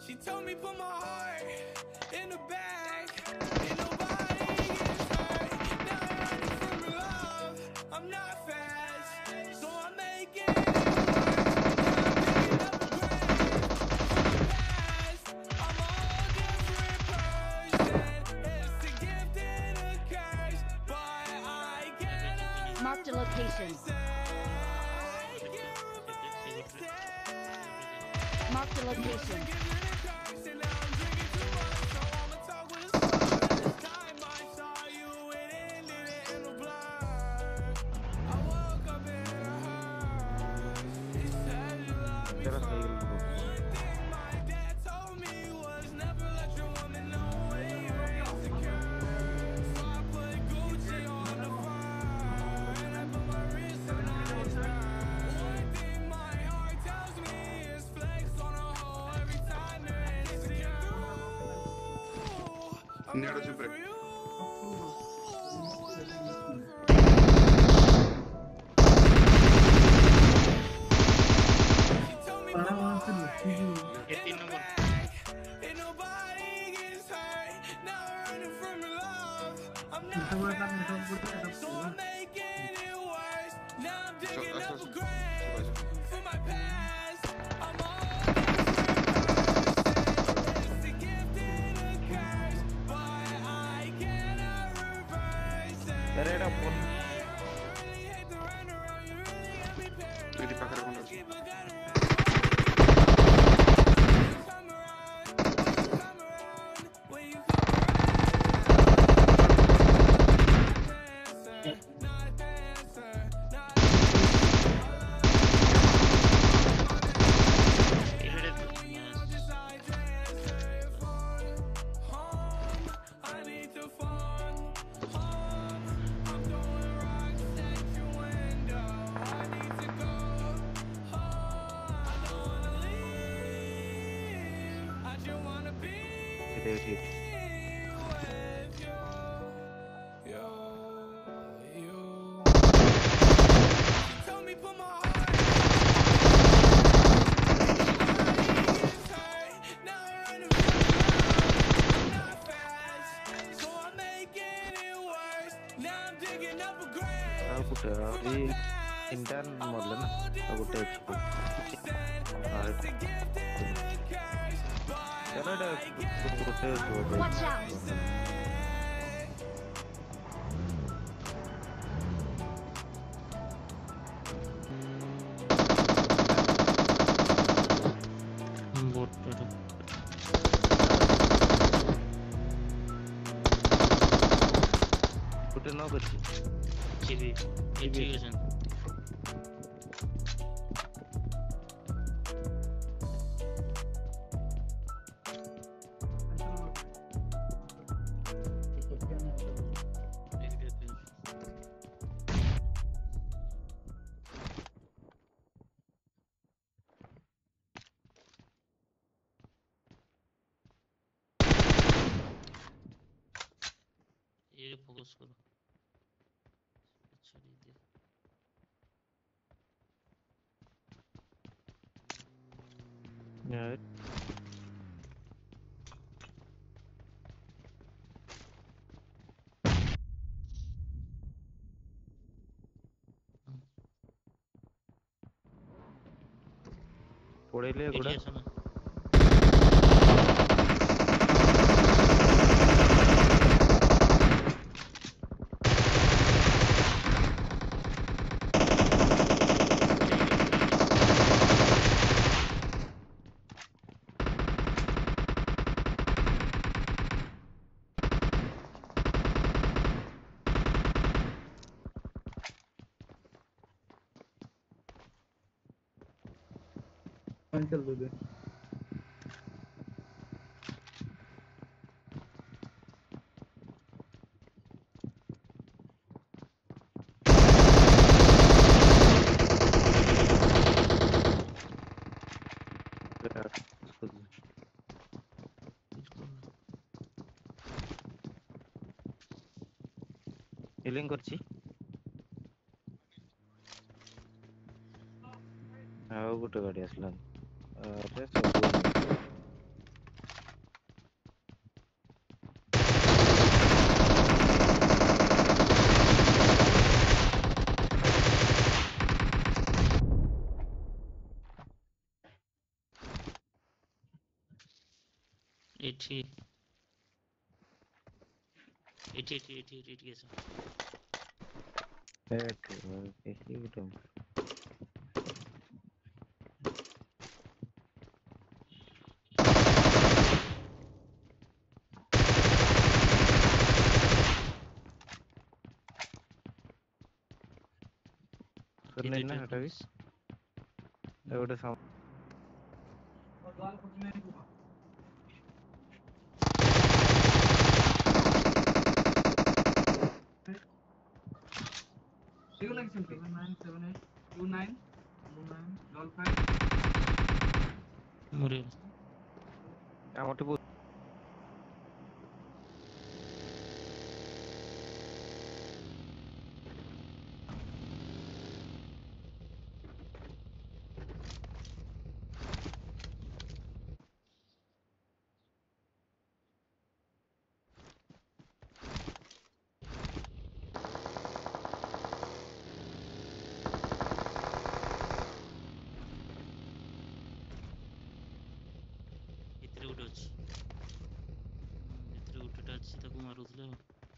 She told me put my heart in the bag. Ain't nobody gets hurt. Now I'm running from love. I'm not fast, so I'm making it worse. Now I'm digging up a grave for my past. I'm a whole different person. It's a gift and a curse, but I cannot. Marked a location. Marked a location. Nero sempre. Di pakai rekomendasi. Intern model na ଗୋଟେ ଅଛି Watch out. ଗୋଟେ ନ କରିଛି TV education ये focus करो छोड़ दे यार पड़ेले गुड़ा चल दो हिलिंग करछि ଆଉ ଗୋଟେ ଗାଡି ଆସିଲା। ଆରେ ସବୁ ଏଠି ଆସ। ଏଠି ଗୋଟେ ସରିନି ନା ହେଟା ବି ଗୋଟେ Sigo like 7978292955. ମରିଗଲା। ଆମଠି ଏଥିରେ ଗୋଟେ ଅଛି। ଏଥିରେ ଗୋଟେଟା ଅଛି ତାକୁ ମାରୁଥିଲେ ଆଉ।